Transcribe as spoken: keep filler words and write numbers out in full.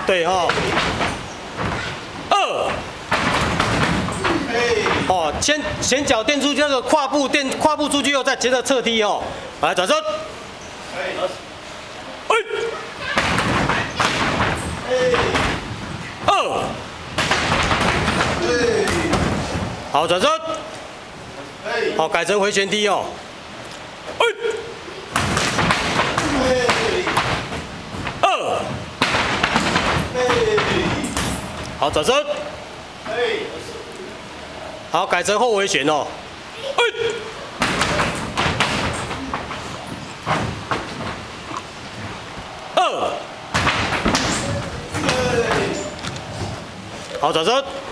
对哈。二。哦，先先脚垫出去，那个胯部垫胯部出去后，再接着侧踢哦。来，转身。哎。二。好，转身。好，改成回旋踢哦。哎。二。好，转身。好，改成后回旋哦。哎。二。好，转身。